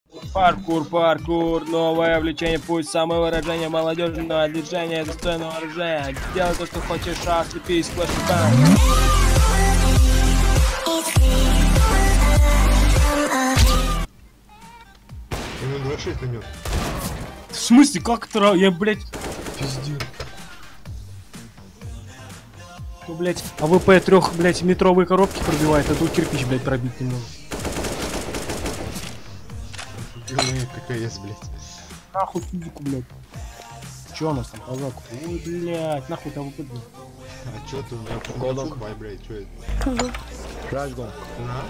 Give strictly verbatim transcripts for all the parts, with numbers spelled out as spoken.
Паркур, паркур, новое влечение, пусть самовыражение, молодежное движение, достойного оружия. Делай то, что хочешь, ослепись, флешбэк. Ему двадцать шесть нанес. В смысле, как это? Я, блядь... Пиздец. Ну, блядь, АВП трех, блядь, метровые коробки пробивает, а тут кирпич, блядь, пробить не может. ККС, блядь. Нахуй физику, блядь. Чё у нас там по заку? Ой, блядь, нахуй там АВП. А чё ты у меня голок вайбрейт, чё это? Разгон. На.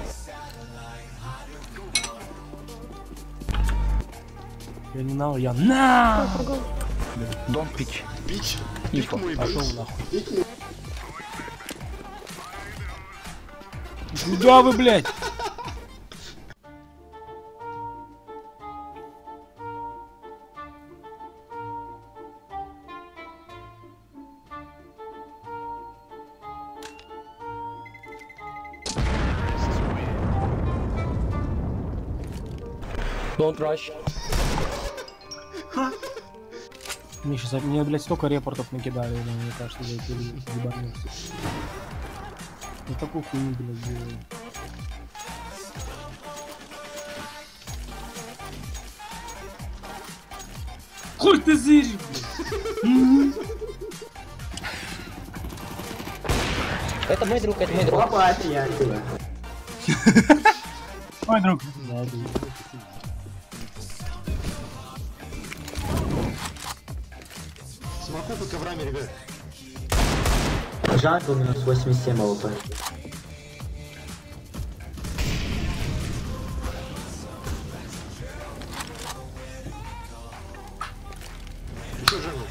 Я не на, я на. Дом пич. Пич? Тихо, Пик мой, пошел блядь. нахуй. Пик мой. Куда вы, блядь? Don't rush. Мне сейчас, мне, блядь, столько репортов накидали, да, мне кажется, за эти ебанулся. Я такую хуйню, блядь, делаю. Хуй ты зыришь, блядь! Это мой друг, это мой друг. Опа, приятель. Мой друг. Смоку по коврами, ребят. Жалко, минус восемьдесят семь АВП. Еще жангл.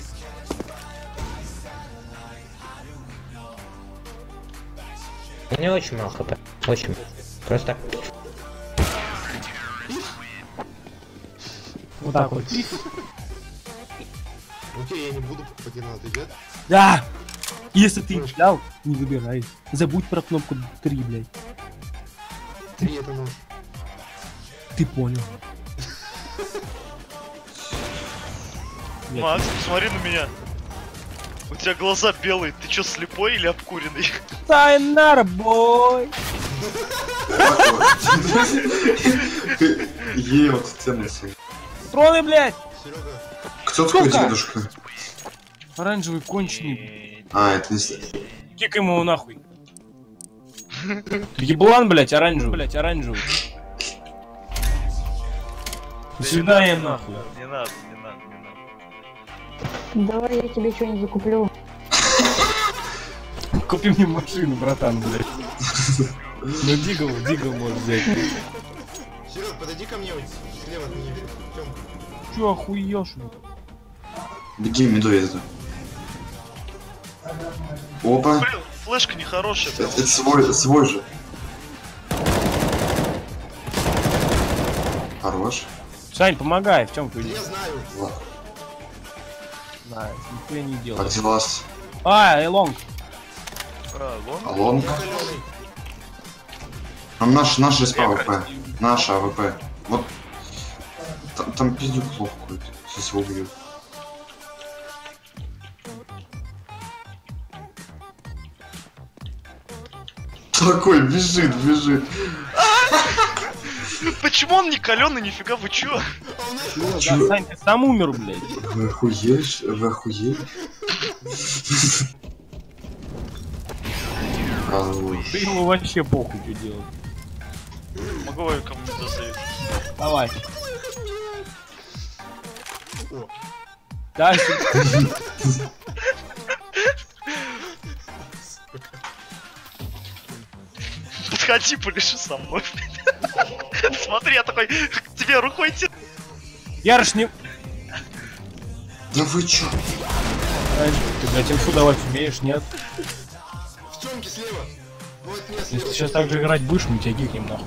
У меня очень мало хп. Очень. Просто. Вот так вот. Окей, я не буду покупать, надо, ребят. Да! Если ты взял, не выбирай. Забудь про кнопку три, блядь. Три это нож. Ты понял. Макс, посмотри на меня. У тебя глаза белые, ты чё, слепой или обкуренный? Сайнара, бой! Ей, вот ценности. Троны, блядь! Серега. Кто такой Сука! дедушка? Оранжевый конченый. А, это не... Кик ему нахуй. Еблан, блядь, оранжевый. Блядь, оранжевый. До свидания, нахуй. Не надо, не надо, не надо. Давай я тебе что-нибудь закуплю. Купи мне машину, братан, блядь. Ну, Дигл, Дигл может взять. Серег, подойди ко мне вот слева от меня. Тём. Чё, охуёшь? Беги, меду езду. Опа. Блин, флешка нехорошая. Это, это свой, свой же. Хорош. Сань, помогай, в чем ты? Я знаю. Ладно. Знаю, нихуя не Как делай. дела? А, Элонг. А, лон? Алон. Калёный. Там наш, наш из АВП. Наша АВП. Вот. Там, там пиздюк плохо какой-то. Сейчас его убьют. Такой бежит, бежит. Почему он не каленый, нифига, вы чё? Да, Сань, ты сам умер, блядь. Вы охуели? Вы охуели? Ой. Ты ему вообще похуй, что делать. Могу я кому-нибудь дозаить? Давай. О. Дальше. Подходи, полежи со мной. Смотри, я такой к тебе рукой тяну. Ярош не... Да вы чё? Ты, блядь, инфу давать умеешь, нет? В Тёмке слева. Вот мне Если слева. ты сейчас так же играть будешь, мы тебя гикнем нахуй.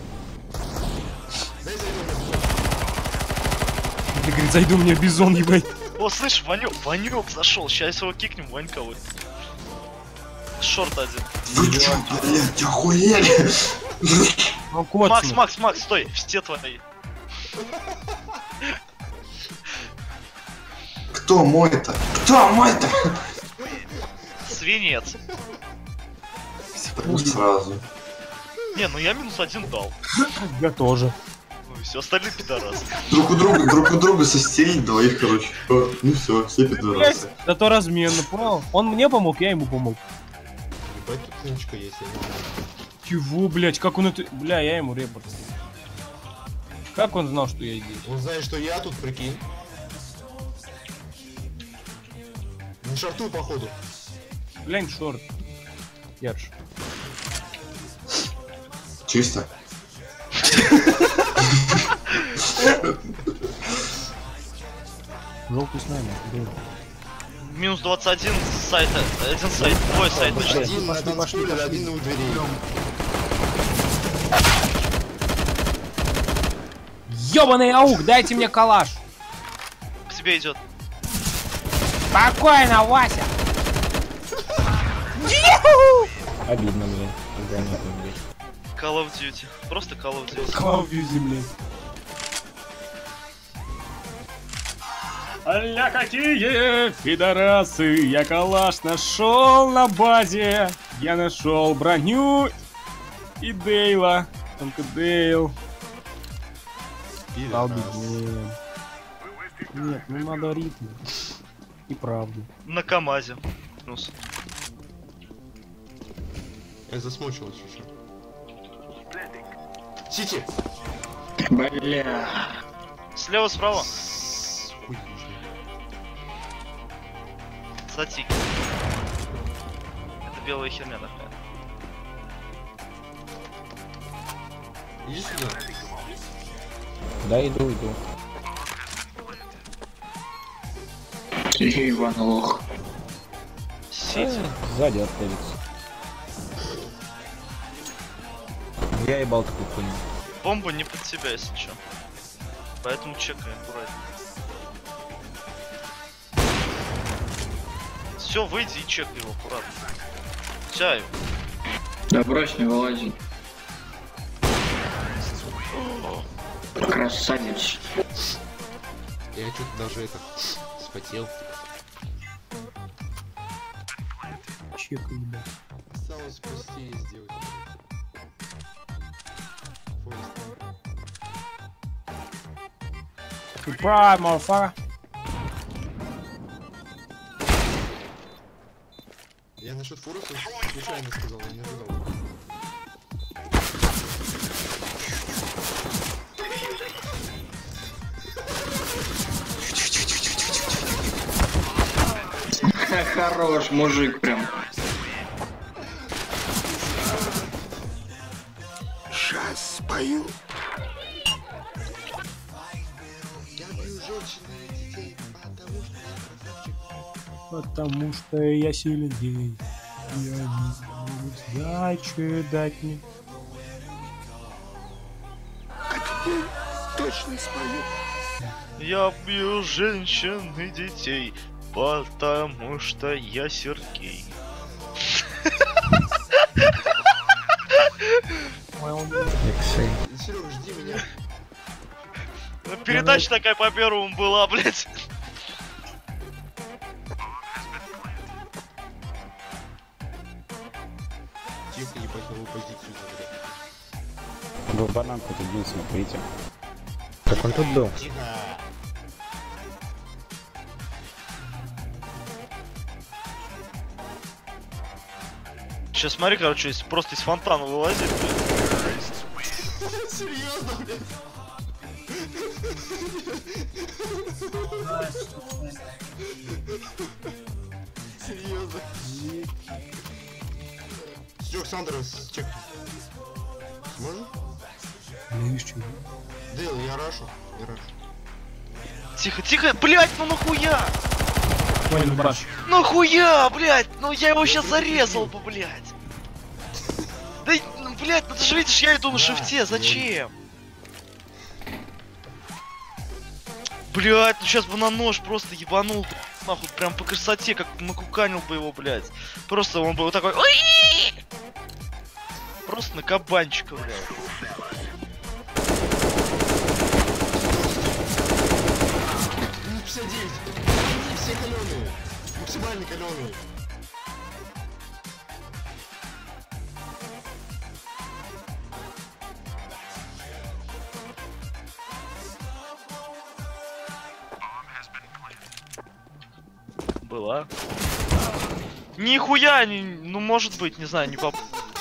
Дай зайду. Ты, говорит, зайду мне бизон, ебать. О, слышь, Ванек, Ванек зашел. Сейчас его кикнем, Ванька вот. Шорт один. Вы чё, блядь, охуели? Ну, кот. Макс, Макс, Макс, стой, все твои. Кто мой-то? Кто мой-то? Свинец. Так сразу. Не, ну я минус один дал. Я тоже. Ну и все, остальные пидорасы. Друг у друга, друг у друга со стеней двоих, короче. О, ну все, все пидорасы. Зато разменно, понял? Он мне помог, я ему помог. Ебать, тут книжка есть, я не знаю. Чего, блять, как он это... Бля, я ему репорт. Как он знал, что я здесь? Он знает, что я тут, прикинь. Не шартуй, походу. Глянь, шорт. Держ. Чисто. Желтый с нами. Минус двадцать один сайта. Один сайт, двое сайт. Один на танцполе, один у дверей. Ёбаный аук, дайте мне калаш. К тебе идет. Спокойно, Вася. Обидно, блин. Обидно, блин. Call of Duty. Просто Call of Duty. Клавью земли. Аля, какие пидорасы! Я калаш нашел на базе. Я нашел броню и Дейла. Только Дейл. Стал беднее. Нет, ну надо ритм. И правду. На КамАЗе. Плюс. Я засмочилась еще. Сити! Бля. Слева, справа. Хуй нужно. Сатик. Это белая херня такая. Иди сюда. Да, иду, иду. Сергей Иван лох. Сити. Сзади отходится. Я ебал такую хуйню. Бомба не под тебя, если что. Поэтому чекай аккуратно. Все, выйди и чекай его аккуратно. Чаю. Да брось, не вылази. Красавец. Я что-то даже это спотел. Чекай, да. Осталось простее сделать. Surprise, motherfucker. Я насчет Фореста случайно сказал, я не ожидал. Хорош, мужик прям. Сейчас спою. Я бью женщин и детей, потому что я красавчик. Потому что я сильней. Я не могу сдачи дать мне. Точно спою. Я бью женщин и детей, потому что я Сергей. Серега, жди меня. Ну, передача такая по первому была, блядь. Тихо, ебать, новую позицию забрать. Вы бананку тут не смотрите. Так он тут был. Тихо. Сейчас смотри, короче, если просто из фонтана вылазит, блядь. Серьезно, блядь? Серьезно. Серег, Сандра, чек. Сможешь? Дейл, я рашу. Я рашу. Тихо, тихо, блядь, ну нахуя? Понял, брат. Нахуя, блядь? Ну я его сейчас зарезал бы, блядь. Да, ну, блядь, ну ты же видишь, я иду на шифте, зачем? Блядь, ну сейчас бы на нож просто ебанул, нахуй, прям по красоте, как накуканил бы его, блядь. Просто он бы вот такой... Ой! Просто на кабанчика, блядь. шестьдесят девять. Они все каленые. Максимально каленые. Была. Нихуя, не, ну может быть, не знаю, не поп...